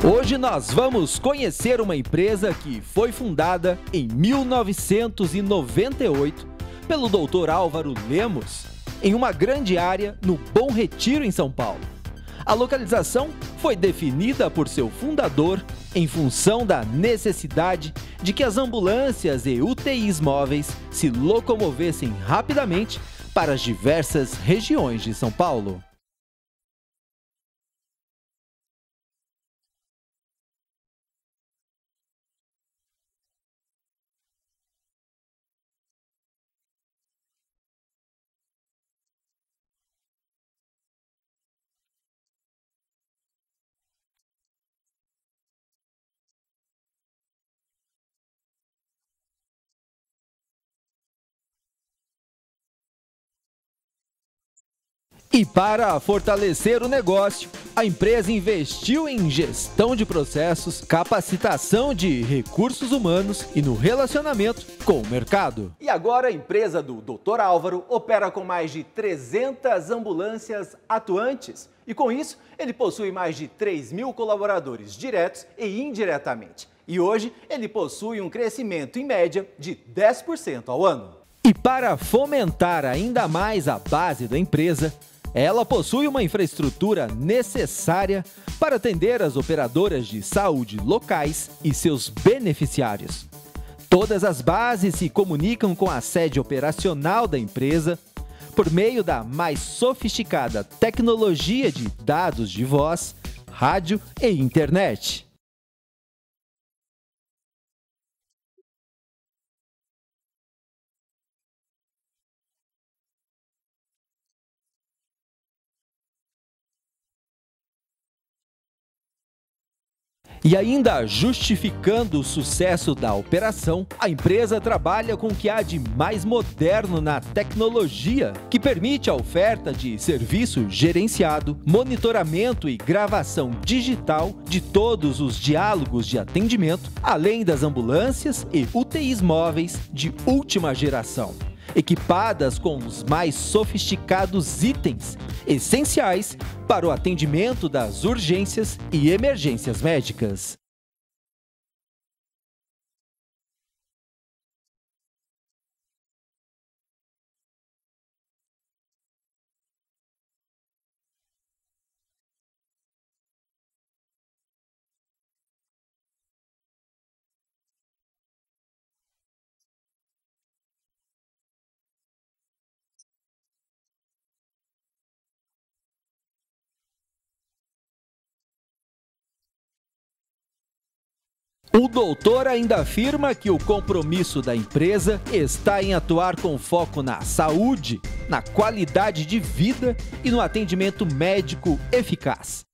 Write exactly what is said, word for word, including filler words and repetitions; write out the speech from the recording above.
Hoje nós vamos conhecer uma empresa que foi fundada em mil novecentos e noventa e oito pelo doutor Álvaro Lemos, em uma grande área no Bom Retiro, em São Paulo. A localização foi definida por seu fundador em função da necessidade de que as ambulâncias e U T Is móveis se locomovessem rapidamente para as diversas regiões de São Paulo. E para fortalecer o negócio, a empresa investiu em gestão de processos, capacitação de recursos humanos e no relacionamento com o mercado. E agora a empresa do doutor Álvaro opera com mais de trezentas ambulâncias atuantes. E com isso, ele possui mais de três mil colaboradores diretos e indiretamente. E hoje, ele possui um crescimento em média de dez por cento ao ano. E para fomentar ainda mais a base da empresa, ela possui uma infraestrutura necessária para atender as operadoras de saúde locais e seus beneficiários. Todas as bases se comunicam com a sede operacional da empresa por meio da mais sofisticada tecnologia de dados de voz, rádio e internet. E ainda justificando o sucesso da operação, a empresa trabalha com o que há de mais moderno na tecnologia, que permite a oferta de serviço gerenciado, monitoramento e gravação digital de todos os diálogos de atendimento, além das ambulâncias e U T Is móveis de última geração, equipadas com os mais sofisticados itens essenciais para o atendimento das urgências e emergências médicas. O doutor ainda afirma que o compromisso da empresa está em atuar com foco na saúde, na qualidade de vida e no atendimento médico eficaz.